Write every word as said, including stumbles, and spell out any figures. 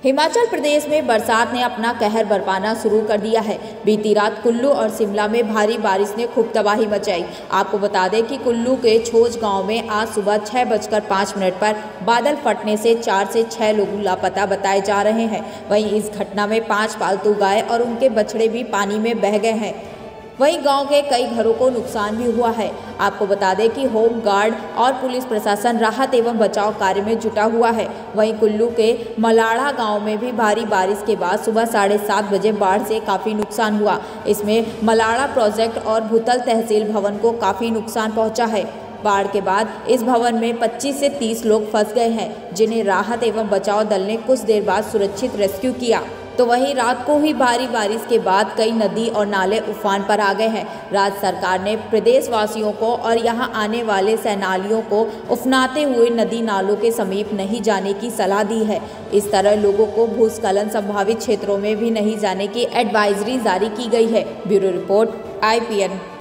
हिमाचल प्रदेश में बरसात ने अपना कहर बरपाना शुरू कर दिया है। बीती रात कुल्लू और शिमला में भारी बारिश ने खूब तबाही मचाई। आपको बता दें कि कुल्लू के छोज गांव में आज सुबह छह बजकर पाँच मिनट पर बादल फटने से चार से छह लोग लापता बताए जा रहे हैं। वहीं इस घटना में पांच पालतू गाय और उनके बछड़े भी पानी में बह गए हैं। वहीं गांव के कई घरों को नुकसान भी हुआ है। आपको बता दें कि होम गार्ड और पुलिस प्रशासन राहत एवं बचाव कार्य में जुटा हुआ है। वहीं कुल्लू के मलाड़ा गांव में भी भारी बारिश के बाद सुबह साढ़े सात बजे बाढ़ से काफ़ी नुकसान हुआ। इसमें मलाड़ा प्रोजेक्ट और भूतल तहसील भवन को काफ़ी नुकसान पहुंचा है। बाढ़ के बाद इस भवन में पच्चीस से तीस लोग फंस गए हैं, जिन्हें राहत एवं बचाव दल ने कुछ देर बाद सुरक्षित रेस्क्यू किया। तो वहीं रात को हुई भारी बारिश के बाद कई नदी और नाले उफान पर आ गए हैं। राज्य सरकार ने प्रदेशवासियों को और यहां आने वाले सैलानियों को उफनाते हुए नदी नालों के समीप नहीं जाने की सलाह दी है। इस तरह लोगों को भूस्खलन संभावित क्षेत्रों में भी नहीं जाने की एडवाइजरी जारी की गई है। Bureau report I P N.